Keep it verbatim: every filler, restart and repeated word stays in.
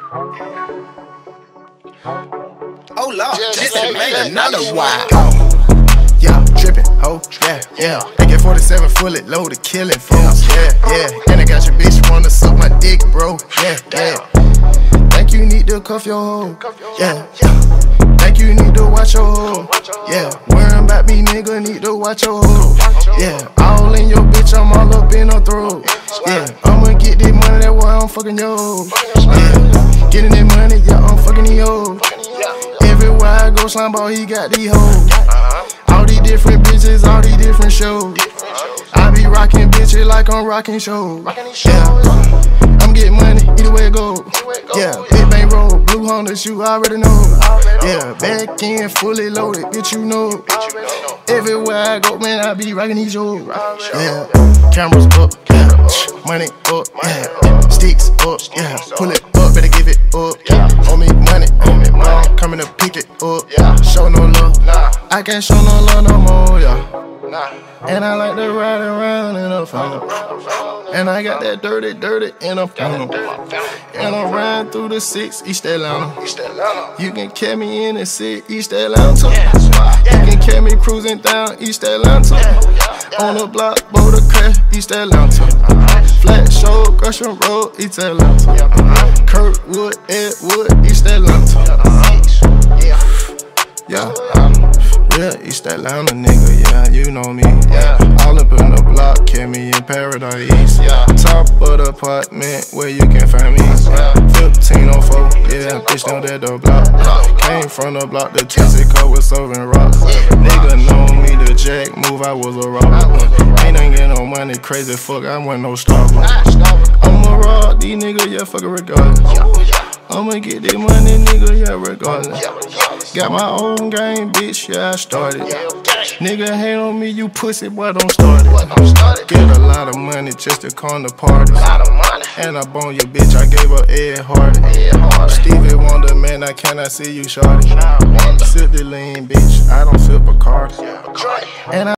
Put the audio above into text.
Oh Lord, just made another wild. Yeah, trippin', ho, yeah, yeah. A K forty-seven fully loaded, killing folks, yeah, yeah. And I got your bitch wanna suck my dick, bro, yeah, yeah. Think you need to cuff your hoe, yeah. Think you need to watch your hoe, yeah. Worrying about me, nigga, need to watch your hoe, yeah. All in your bitch, I'm all up in her throat, yeah. I'ma get this money, that's why I'm fucking yo, yeah. Getting that money, yeah, I'm fucking these hoes. Everywhere I go, slime ball, he got these hoes. All these different bitches, all these different shows. I be rocking bitches like I'm rocking shows. Yeah, I'm getting money, either way it go. Yeah, big bang roll, blue Honda, you already know. Yeah, back end, fully loaded, bitch, you know. Everywhere I go, man, I be rocking these shows. Yeah, cameras up, yeah, money up, yeah, sticks up, yeah, pull it up, better give it up. Owe me money, owe me money, coming to pick it up. Show no love, I can't show no love no more, yeah. And I like to ride around in a funnel. And I got that dirty, dirty in a funnel. And I ride through the six, East Atlanta. You can catch me in the six, East Atlanta. You can catch me cruising down East Atlanta. On the block, Boulder Crest, East Atlanta. Flat Show, Gresham Road, East Atlanta. Kirkwood, Edwood, East Atlanta. Yeah, real East Atlanta nigga, yeah, you know me. Yeah, all up in the block, kept me in paradise. Yeah, top of the apartment where you can find me. Yeah, fifteen oh four, yeah, bitch know that the block. Came from the block, the Texaco was serving rocks. Nigga know me, the jack move, I was a robber. Ain't ain't get no money, crazy fuck, I wasn't no starver. I'ma rock these niggas, yeah, fuck it regardless. I'ma get this money, nigga, yeah, regardless. Got my own game, bitch, yeah, I started. Nigga hate on me, you pussy, boy, don't start it. Get a lot of money just to come to parties. And I bone your bitch, I gave her Ed Hardy. Stevie Wonder, man, I cannot see you, shorty. Sip the lean, bitch, I don't sip Bacardi. And I